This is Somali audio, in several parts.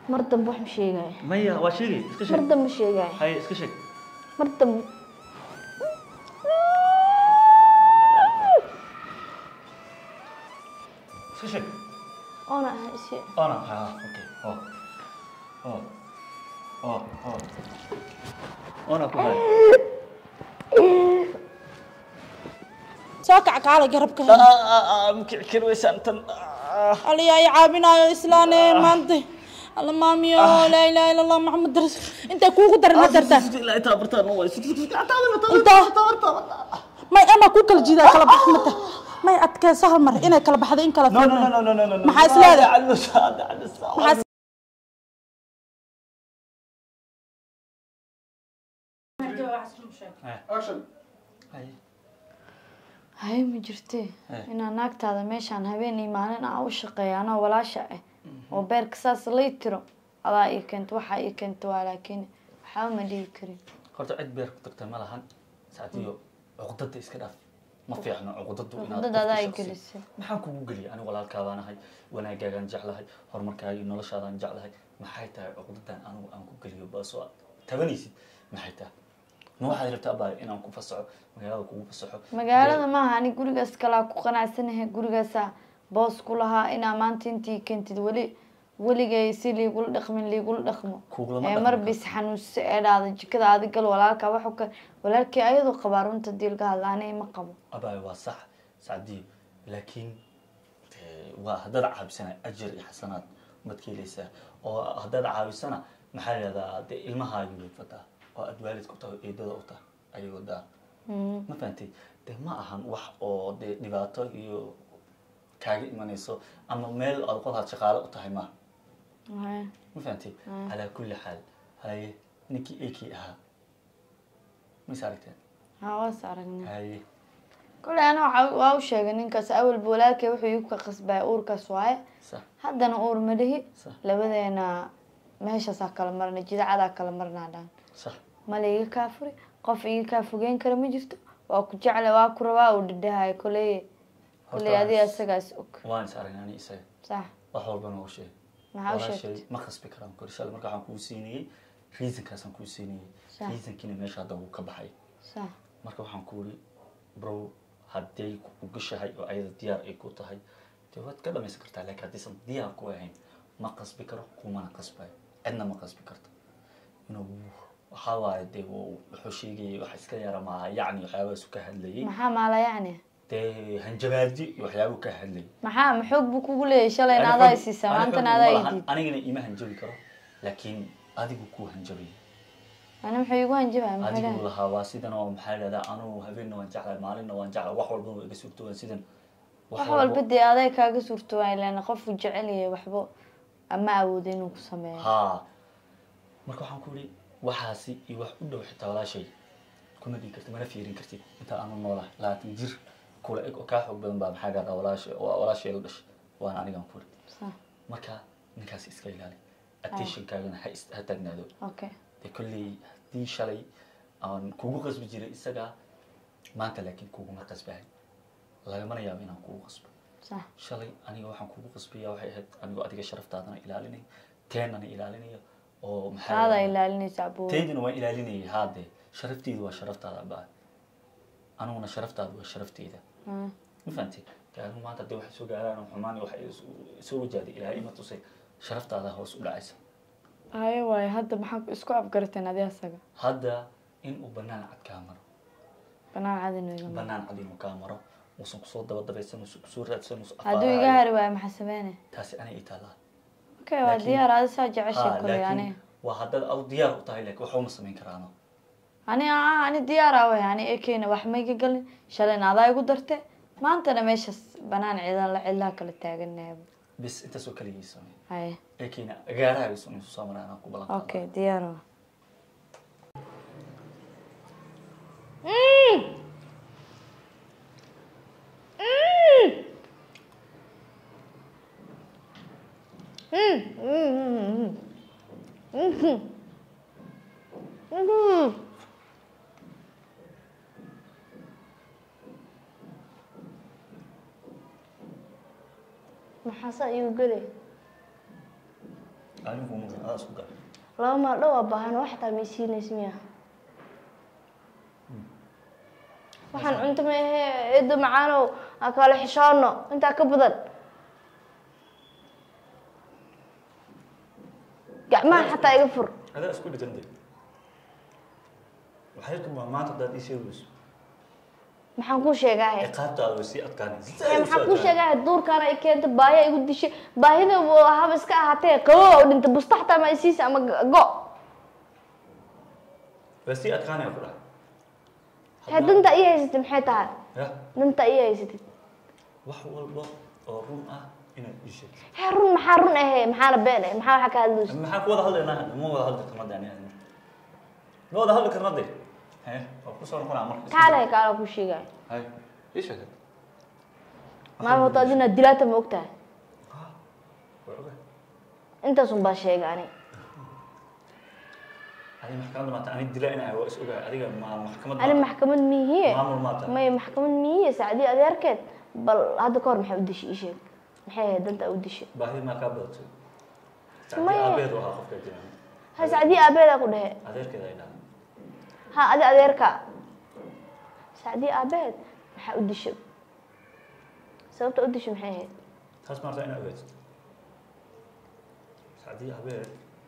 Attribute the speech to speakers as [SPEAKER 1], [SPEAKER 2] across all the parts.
[SPEAKER 1] مرتب وح مشي جاي
[SPEAKER 2] مية واشيلي اسكشك
[SPEAKER 1] مرتب مشي جاي
[SPEAKER 2] هاي اسكشك
[SPEAKER 1] مرتب
[SPEAKER 2] اسكشك
[SPEAKER 1] أنا هسي
[SPEAKER 2] أنا ها أوكي أوه أوه أوه أوه أنا كوهاي
[SPEAKER 3] ساكع كعلى جربك
[SPEAKER 2] مكعكر ويسانتن
[SPEAKER 3] علي يا عابنا إسلامي مانتي الله مامي لا إله إلا الله محمد رسول أنت كوكو در ما درت
[SPEAKER 2] لا تابرتان هو
[SPEAKER 3] أنت ما أما كوكو الجيدا كلا بحمته ما أتك سهل مرة إنا كلا بحذين كلا
[SPEAKER 2] لا لا لا لا لا
[SPEAKER 3] ما حاسس لا
[SPEAKER 2] على السادة على السادة
[SPEAKER 4] أكشن
[SPEAKER 1] هاي مجرتي إن ناقت هذا ماشان هبيني مالين أو شقي أنا ولا شقي وبيرك ساس ليترو الله يكنت وحا يكنت ولكن حاول ما دي كريم
[SPEAKER 2] horta cid beer ku tagtay ma lahan saacadiyo cuqdada iska dhaaf ma fiicno cuqdadu
[SPEAKER 1] cuqdada ay gelisay
[SPEAKER 2] maxaan kugu geliyay aniga walaalkaabaan ahay wanaagaagaan jeclahay horumarkaaga iyo noloshaadaan jeclahay maxay tahay cuqdadan anigu aan ku geliyo baasoo tabanaysid maxay tahay ma waxaad rabtaa abaa inaan ku fasaxo magaalada kugu fasaxo
[SPEAKER 1] magaalada maaha ani gurigaas kala ku qanacsanahay gurigaas boos ku lahaa inaa maanta intii keentid weligay si liigul dhaqmo mar bis xanuus ee dhaada jikada adigal walaalka wuxuu ka walaalkii ayadu qabaarunta diilka hadlaanay ma qabo
[SPEAKER 2] abaa waa sax saacadii laakiin waa hadad caabisana ajir iyo xasanaad madkiilaysa oo hadad caabisana maxaa leedahay ilmahaagu way fataa oo aad waalidku tahay eedada u tahay ayuu daa ma fahantay ma ahan wax oo dhibaato iyo kaaga imanayso ama meel aad qodaad shaqaale u tahay ma ما فهمتي على كل حال هاي نكي ايكي اها ما ساركتين
[SPEAKER 1] ها وسارغنا
[SPEAKER 2] هاي
[SPEAKER 1] كل انا واو شيغن انكاس اول بولاكي وحو يبقى قصبا اوركاس واي
[SPEAKER 2] صح
[SPEAKER 1] hadana oor madahi labadeena meesha sa kala marna jidacada kala marna dhan
[SPEAKER 2] صح
[SPEAKER 1] maliga kaafuri qof iga ka fogeen kara ma jirto waa ku jecel waa ku rabaa oo dhidhahay kulay adi asagaas og
[SPEAKER 2] waan saaranani isaga
[SPEAKER 1] صح
[SPEAKER 2] wax walba noo sheeg ما خص بكرام كل شيء مركا عن كوسيني ريزن كاسن كوسيني ريزن كنا ماشي هذا هو كبحي
[SPEAKER 1] صح
[SPEAKER 2] مركا waxaan ku uri bro haday ku gashahay oo ayada diyaar ay ku tahay tawad ka dhamaysan kartaa laakiin hadiisan diyaar ku ahayn ma qasbi karo kuma qasbay cidna ma qasbi karto inuu waxa waaye wuxuu sheegay wax iska yara ma yaani waxyaabo isu ka hadlayay
[SPEAKER 1] maxaa maala yaani
[SPEAKER 2] hanjabaadi waxyaabo ka hadlay
[SPEAKER 1] maxaa maxoog buu kugu leeyahay shalay inaad ay siisay maanta inaad ay diid
[SPEAKER 2] anigana ima hanjabi karo laakiin adigu ku hanjabay
[SPEAKER 1] ana maxay igu hanjabay maxay
[SPEAKER 2] adigu lahaa waa sidan oo maxay leedahay anu habeenna waan jeclay maalinna waan jeclay wax walba iga suurto waan sidan
[SPEAKER 1] wax walba dii aday kaaga suurto waa ilaa qof uu jecel yahay waxba ama awood inuu ku sameeyo
[SPEAKER 2] ha marka waxaan ku iri waxaasi iyo wax u dhow xitaa walaashay kuma dhigi kartid mana fiirin kartid inta aanu noolahay 20 jir kula eg oo ka xog badan baa maxaa gaar walaashay la dhashay waan anigan ku iri
[SPEAKER 1] صح
[SPEAKER 2] marka ninkaas iska ilaali attention kaagana ha taagnaado
[SPEAKER 1] okay
[SPEAKER 2] kulli hadii shalay aan kugu qasbi jiray isaga maanta laakiin kugu ma qasbay laga mana yaabo inaan kugu qasbo
[SPEAKER 1] صح
[SPEAKER 2] shalay aniga waxaan kugu qasbiyaa waxay ahayd anigu adiga sharaftaadana ilaalinay teenana ilaalinayo oo maxaa
[SPEAKER 1] hada ilaalinaysa abuu
[SPEAKER 2] teedina waa ilaalinay haade sharafteedu waa sharaftaada baa anuguna sharaftaadu waa sharafteeda ma fahantay taan maanta dad wax soo gaaraan xumaan wax soo wajaaday ilaahay ma tusay sharaftaada hoos u dhacaysa
[SPEAKER 1] ay way hadda maxaa isku afgarteen adiga asaga
[SPEAKER 2] hadda in uu banaan cad ka maro
[SPEAKER 1] banaan
[SPEAKER 2] cad inuu ka maro uusan ku soo dabadeeysan uu soo raadsan uu
[SPEAKER 1] haduu iga hari waa maxaa sameeyay
[SPEAKER 2] taasi ana itaala
[SPEAKER 1] okay waa diyaar aad soo jeceshay kulay yani
[SPEAKER 2] waa hadda aad diyaar u tahay laakiin waxa uu sameyn karaano
[SPEAKER 1] ani diyaar ah yani ekeena wax ma iga galin shalay aad igu dartay maanta meesha banaan ciidan la cilaa kala taaganay
[SPEAKER 2] بس انت سو كلي سامي
[SPEAKER 1] هاي
[SPEAKER 2] اكينا غارها يسوني سامرا انا كبلان
[SPEAKER 1] اوكي ديارو maxaa sa igu galay
[SPEAKER 2] أنا ممكن هذا سكر
[SPEAKER 1] لا ما لو باهن واحد ميسين اسمها waxaan cunto ma ahe eedo macaano kala xishoono inta ka badan gacmaha xataa iga fur
[SPEAKER 2] هذا اسكو دغندي waxay ku maanta dad isii weys
[SPEAKER 1] maxaan ku sheegaa
[SPEAKER 2] qaabtaada way sii adkaanaysaa
[SPEAKER 1] maxaan ku sheegaa duurkaana ay keento baahi igu dishay baahida haba iska ahaatee qabow dhinta busta xataa ma isiis ama go
[SPEAKER 2] way sii adkaanaya ku dhahay
[SPEAKER 1] danta iyo haysatid maxay tahay danta iyo haysatid
[SPEAKER 2] wax walba oo run ah inaad ishay
[SPEAKER 1] run maxaa run ahe maxaana been ah maxaa waxa ka hadlaysaa
[SPEAKER 2] maxaa ku wada hadlaynaa ma wada hadli karnaa daaniyaha ma wada hadli karnaa de oo ku soo noqonaa markaa
[SPEAKER 1] kaala ku sheegay
[SPEAKER 2] hay isha
[SPEAKER 1] ma wada adina dilata ma ogtahay inta sun baa sheegay
[SPEAKER 2] أنا محكمة ما تعني دلائل أنا وأسأله أريد ما محكمة
[SPEAKER 1] أنا محكمة مية
[SPEAKER 2] ما
[SPEAKER 1] محكمة مية سعدي أذكرت بل هذا كار محي ودي شيء محي دنت أودي شيء
[SPEAKER 2] باهي ما كابلت سعدي أبيض وهاخف كده
[SPEAKER 1] ها سعدي أبيض أقول هي
[SPEAKER 2] أذكر كده هنا
[SPEAKER 1] ها هذا أذكر سعدي أبيض محي ودي شيء سبب تودي شيء محي
[SPEAKER 2] خلاص مرة أنا أبيض سعدي أبيض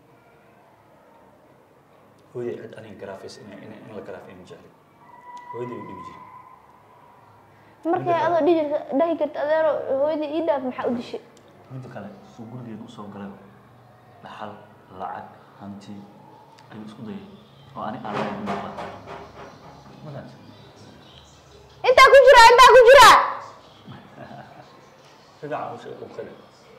[SPEAKER 2] هو يعد أنا جرافيس إن الجرافين جاهل هو يدي بيجي
[SPEAKER 1] مركي هذا ديجي ده كرت أداره هو يدي إيده في محل شيء
[SPEAKER 2] ميدا كله سوقول لي نوصل قلبه لحال لعك هنتي أي مسكودي وأنا أعلم ما
[SPEAKER 1] أنت كجرا
[SPEAKER 2] سبعة وش أبخله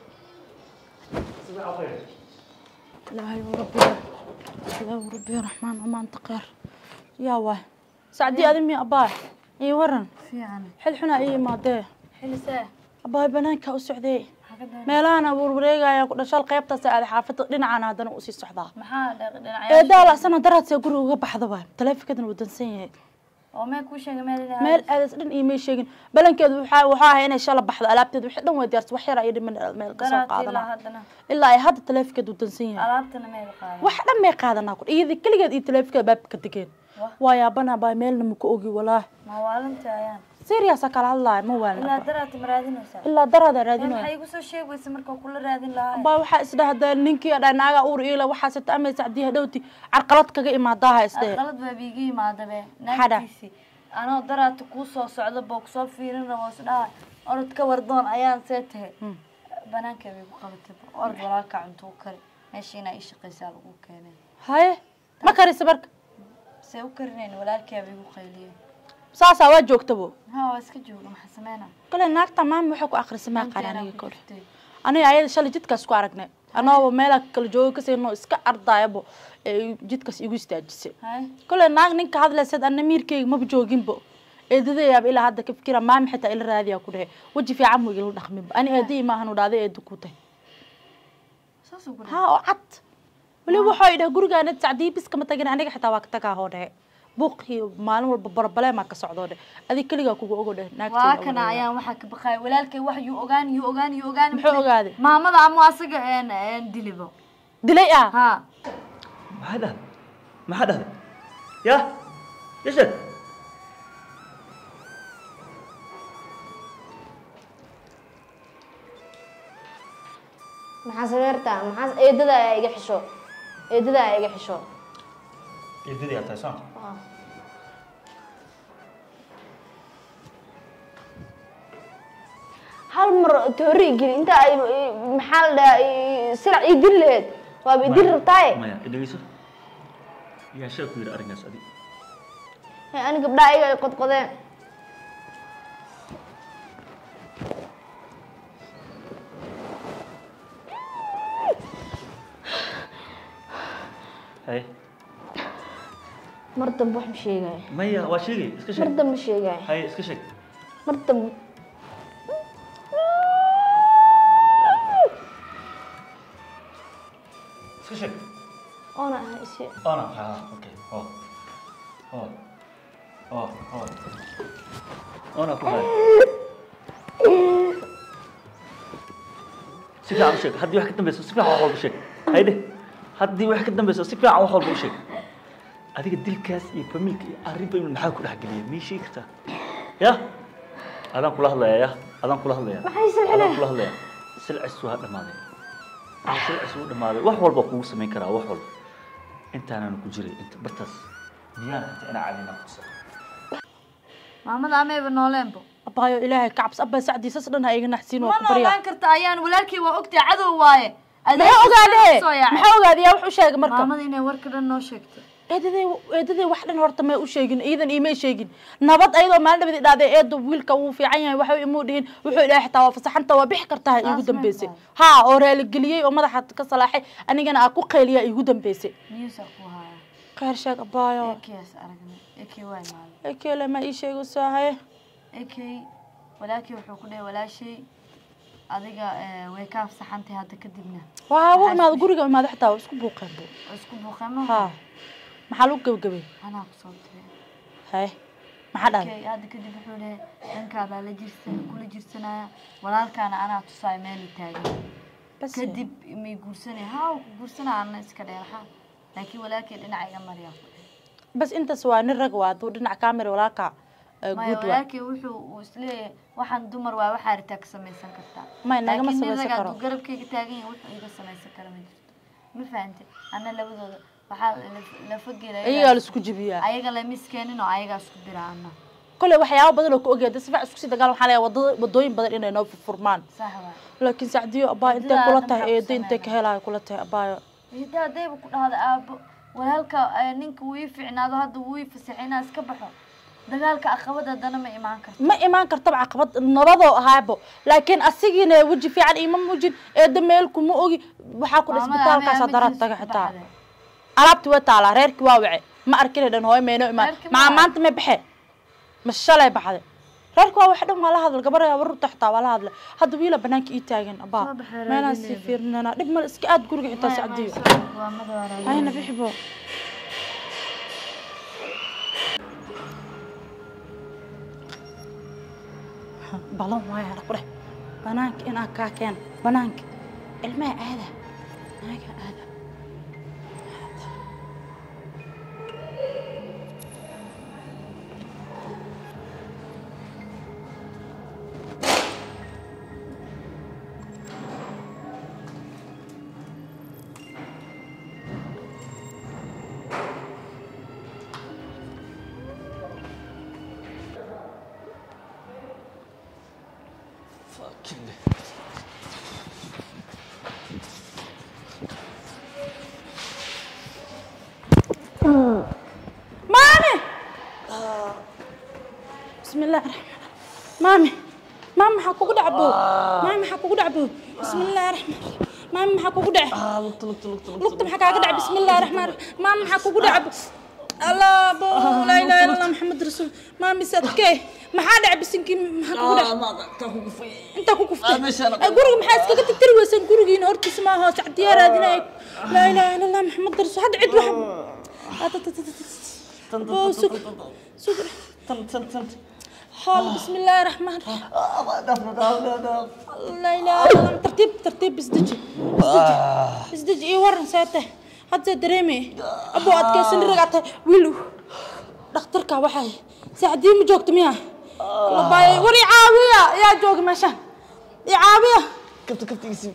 [SPEAKER 2] سبعة وخير
[SPEAKER 3] لا هاي وربي الرحمن وما انت قير يا واه سعدي ادمي اباه اي ورن
[SPEAKER 1] فيعني
[SPEAKER 3] حل حنا اي ماده
[SPEAKER 1] حل ساه
[SPEAKER 3] اباه بنانك او سعدي meelaana warwareegaya ku dhashal qaybta saad xaafada dhinacana hadana u sii socdaa
[SPEAKER 1] maxaa dhinacaya
[SPEAKER 3] daala sana daraad see guriga uga baxda waa taleefankadan uu dansan yahay
[SPEAKER 1] oo ma ku sheegay
[SPEAKER 3] meel aad dhan iimay sheegin balankeedu waxa ahaa inay shala baxdo alaabteed wixii dhan way diyaarsan wax yar ay dhiman meel ka soo qaadana ilaa ay hadda taleefankeedu dansan yahay
[SPEAKER 1] alaabtana meel qaadana
[SPEAKER 3] wax dhan may qaadana ku iyada kaligeed iyo taleefanka baabka degeen waa yaabana baa meelna ma ku ogi walaa
[SPEAKER 1] ma waalanta ayaan
[SPEAKER 3] serious kala hadlaa ma waalna
[SPEAKER 1] ilaa daraad maraadinaysa
[SPEAKER 3] ilaa daraad raadinaysa
[SPEAKER 1] waxay igu soo sheegaysa marka kula raadin lahaa
[SPEAKER 3] baa waxa isdhaahdaa ninkii dhanaaga uur ila waxa sita ama sacdiya dhawti carqalad kaga imaadaha isdee
[SPEAKER 1] carqalad baa biigi imaadabe naagtiisi anoo daraad ku soo socdo boog soo fiirin rabo isdhaa orod ka wardoon ayaan seetahay banaanka way ku qabatay orod walaalka cunto kari meeshina ay shaqaysaa lagu keenay
[SPEAKER 3] haye ma karisa barka
[SPEAKER 1] see u karineen walaalka way ku qayliyeen
[SPEAKER 3] saasa waa joogtabo
[SPEAKER 1] waa iska jooga maxaa sameeyna
[SPEAKER 3] kale naagta maam waxa ku akhrisamay qaraaniga kor aniga ayada shalay jidkaas ku aragnay anoo meel kala joogo ka seenno iska ardaayabo jidkaas igu istaajisay kale naag ninka hadlaysid anna miirkeyga ma jooginbo eedadeeyab ilaa hadda ka fikira maam xitaa ila raadiya ku dhahay waji fiican mu ilu dhaqmin ani eedii ma ahan u dhaaday eedu ku tahay
[SPEAKER 1] saasu guriga
[SPEAKER 3] ha oo cad wali waxa ida gurigaana sacdii bis kama tagin aniga xitaa waa ka tagaa hoodhe buuqii maalin walba barbaleema ka socdo adi kaliga kugu ogo naagta
[SPEAKER 1] waa kana ayaan waxa ka baqay walaalkay wax yu ogaan
[SPEAKER 3] muxuu ogaaday
[SPEAKER 1] maamada ama asaga dilibo
[SPEAKER 3] dilay
[SPEAKER 1] ha
[SPEAKER 2] ما حدا يا ايش
[SPEAKER 1] maxaa sameertaa maxaa eedada iga xisho
[SPEAKER 2] eedadii aad tahay
[SPEAKER 1] hal mar toori geli inta ay maxaa la sirc ii dil leed waa ii dil rabtay
[SPEAKER 2] maya idayso يا شيخ يا أرناس أدي
[SPEAKER 1] أنا قبل أيوة قد قدين
[SPEAKER 2] هاي
[SPEAKER 1] مرتب بوح مشي جاي
[SPEAKER 2] مية واشيجي اسكشك
[SPEAKER 1] مرتب مشي جاي
[SPEAKER 2] هاي اسكشك
[SPEAKER 1] مرتب
[SPEAKER 2] اسكشك
[SPEAKER 1] أنا هاي
[SPEAKER 2] أنا أوكي أنا كمان سيبها عم شك حد يحكي تنبس سيبها عم شك هيدا هدي واحد كده بس سيف عن وخل بوشك هذيك الدلكاس يفهمك قريب من محاك كل حاجة مين شيء كتا يا هذا كله الله يا هذا كله الله يا
[SPEAKER 1] ما حيصير
[SPEAKER 2] هذا كله الله يا سلع السواد ما هذا سلع السواد ما هذا وحول بقوس ما يكره وحول أنت أنا نكجري أنت برتس ديانا أنا علينا كتسر
[SPEAKER 1] محمد عمي بنولين بو
[SPEAKER 3] أبايو إلهي كعبس أبا سعدي سسرنا هاي نحسين
[SPEAKER 1] ما
[SPEAKER 3] وكبريا
[SPEAKER 1] نولين كرت أيان ولكن وقتي عدو واي
[SPEAKER 3] ما أوجاده ما أوجاده يا وحش هاي مركب
[SPEAKER 1] محمد إني وركنا نوشكت
[SPEAKER 3] eedadey wax dhan horta may u sheegin iidan iimay sheegin nabad ayadoo maalin dhabadi dhaaday eedo wiilka wuu fiican yahay waxa imuu dhihin wuxuu ilaahay xitaa waa fasaxanta waa bixi kartaa iigu dambeysay haa oo raaligeliyey oo madaxa ka salaaxay anigana aa ku qayliya iigu dambeysay khayr sheeg abaayo ekele ma ii sheego saahaye
[SPEAKER 1] walaakiin wuxuu ku dhahay walaashay adiga way ka fasaxantay hadda kadibna
[SPEAKER 3] waa imaado guriga imaado xitaa isku buuqeen haa maxaa lagu gabagabay
[SPEAKER 1] anaa ku soo diray
[SPEAKER 3] hay maxaa dhacay
[SPEAKER 1] hadda kadib wuxuu leeyahay dhankaada la jirsan kula jirsanaya walaalkaana anaa tusaay meel taagan kadib mi guursanay haa ku guursanaa ana iska dheeraha laakiin walaalkii dhinacayga mariya
[SPEAKER 3] bas intaas waa nin rag waa duu dhinac kaamir walaalka
[SPEAKER 1] good waa walaalkii wuxuu isleeyahay waxaan dumar waa waxa arrinta ka samaysan kartaa
[SPEAKER 3] ma naga ma samaysan karo
[SPEAKER 1] garabkayga taagan yahay wuxuu iga samaysan kara ma jirto ma fahantay ana labadooda waxaa la fagiray
[SPEAKER 3] ayaga la isku jibiyaa
[SPEAKER 1] ayaga la miskeenin oo ayaga isku diraana
[SPEAKER 3] kale waxyaabo badan oo ku ogeeyay sifac isku sii dagaal waxaa leeyahay wadooyin badan inay noo furmaan
[SPEAKER 1] sax waa
[SPEAKER 3] laakiin sacdiyo abaa inta kula tahay eedo inta ka helay kula tahay abaayo
[SPEAKER 1] hadday ku dhahdo aabo walaalka ninka wuu fiicnaado hadda wuu fasaxinaa iska baxo dagaalka aqabada dana ma imaan karto caqabad nabadoo ahaabo laakiin asigina waji fiican ima mujin eedo meel kuma ogi waxa ku isbitaalkaas daraad taga xitaa alaabti waa taala reerki waa wacay ma arkin dhan hooyo meeno imaan ma maanta ma baxay ma shalay baxday reerku waa wax dhan wala hadal gabaraya warta xitaa wala hadla hadda wiila banaanka ii taagan abaa meena si fiirnana dhib mal iska aad guriga xitaa sacdiyo ayna bixibo balon waaya qore banaanka ina ka keen banaanka ilmaha aada naaga aada بسم الله الرحمن الرحيم مامي حكوك دعبو مامي حكوك دعبو بسم الله الرحمن الرحيم مامي حكوك دع لقط محكاك دع بسم الله الرحمن الرحيم مامي حكوك دعبو الله بو لا اله الا الله محمد رسول مامي صدقي ما حدا بسنكي حكوك دع انت كوكفتي غوري محاسك تتري وسن غوري هورت اسمها سعديار هذينا لا اله الا الله محمد رسول حد عد واحد حال بسم الله الرحمن الرحيم لا اله الا الله ترتيب بسدج اي ورن ساته حتى دريمي ابو ادكيسن رغاته ويلو دكتوركا waxay saacadii ma joogto miya labay wari caawiya yaa joog meesha yaa caawiya kabtigiisi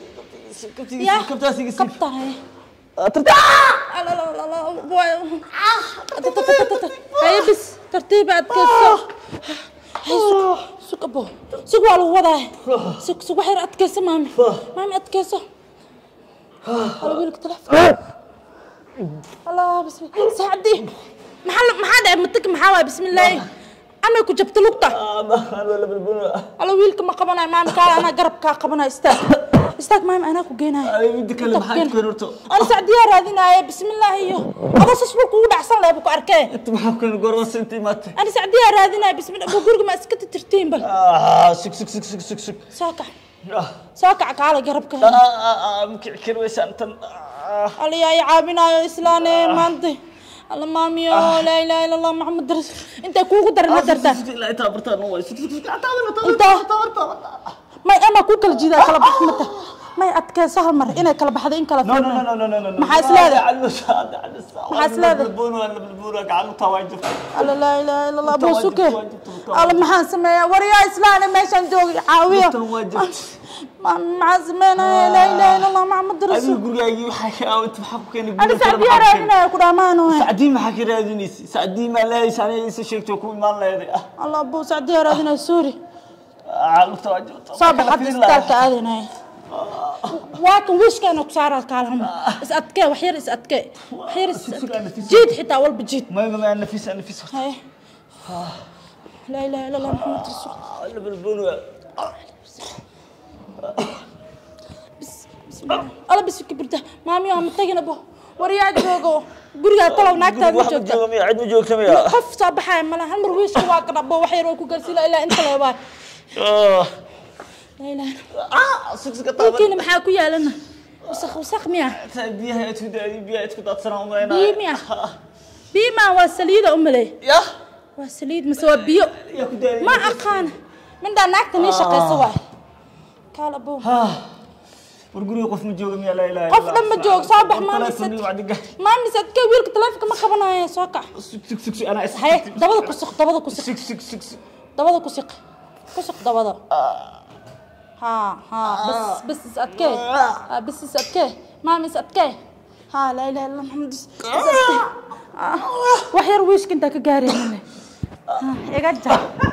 [SPEAKER 1] هاي بس ترتيب أتكسر سك أبو سك والو وضع سك وحير أتكسر مامي أتكسر أقول لك تلف الله بسم الله سعدي محل متك محاوي بسم الله أنا كنت جبت لقطة الله ويلك ما قبنا مامي قال أنا قرب قبنا استاك مايم انا كو جيناي
[SPEAKER 2] اي بدي كلم حاج كنورتو
[SPEAKER 3] انا سعديار هذينا بسم الله ايو ابو سسبو كو دحسن لا بكو اركay
[SPEAKER 2] انت ما كن غورس انت مات
[SPEAKER 3] انا سعديار هذينا بسم الله غورغ ما اسكت ترتين بل
[SPEAKER 2] سك
[SPEAKER 3] ساكع قال قربك
[SPEAKER 2] مكعكر ويسان انت
[SPEAKER 3] الله يا عابنايو اسلاني مانتي الله مامي لا اله الا الله محمد رسول انت كوغو درنا درتا
[SPEAKER 2] لا انت برتان هو
[SPEAKER 3] ما انا كوكل جيدا كلا بحمته ما أتكلم سهل مرة إنا كلا بحد إن كلا
[SPEAKER 2] no no no no no no
[SPEAKER 3] محاس لا
[SPEAKER 2] محاس لا بالبونو قاعد تواجد
[SPEAKER 3] لا لا إله إلا الله بوسوكي الله محاس ما وريا إسلام ما يشندوق عاوية مع زمانه لا إله إلا الله محمد رسول
[SPEAKER 2] أنا أقول لك حكي أو تحقق إني
[SPEAKER 3] أنا سعدي أرادنا كل أمانه
[SPEAKER 2] سعدي ما حكي رادني سعدي ما لا يسألني يسشيك تكون ما لا يدري
[SPEAKER 3] الله أبو سعدي أرادنا سوري
[SPEAKER 2] على تواجد
[SPEAKER 3] صاب حد استاك هذه واكن ويش كانوا كسار الكلام اسأتك وحير اسأتك وحير جيد حتى أول بجيد
[SPEAKER 2] ما نفيس
[SPEAKER 3] هاي لا إله إلا الله محمد رسول
[SPEAKER 2] الله بالبونو
[SPEAKER 3] بسم الله الله بس كبرته مامي عم تجينا أبوه ورياض جوجو بريا طلعوا ناكتة
[SPEAKER 2] وجوك عد وجوك سمية
[SPEAKER 3] خف صباحا ملا هم رويش كواكب أبوه وحير وكوكسي لا إلا أنت لا يبان لا إله
[SPEAKER 2] سكسك طابة
[SPEAKER 3] كنا محاكو يا لنا وسخ مياه
[SPEAKER 2] بيها تفيد بيها تفيد تصنع وما
[SPEAKER 3] بيما وسليد أملي
[SPEAKER 2] يا
[SPEAKER 3] وسليد مسوى بيو ما أقان من دا ناكتة نيشقي سواي قال أبوه
[SPEAKER 2] ورقولي قف مجوق يا لا إله
[SPEAKER 3] قف لما جوق صباح ما مسد كويلك تلافك ما خبنا يا سوكا
[SPEAKER 2] سك أنا
[SPEAKER 3] هاي دبضة كسق دبضة كسق دبضة ها بس اسأتكي بس اسأتكي مامي اسأتكي ها لا إله إلا الله محمد وحير ويش كنت كقاري مني يا جدع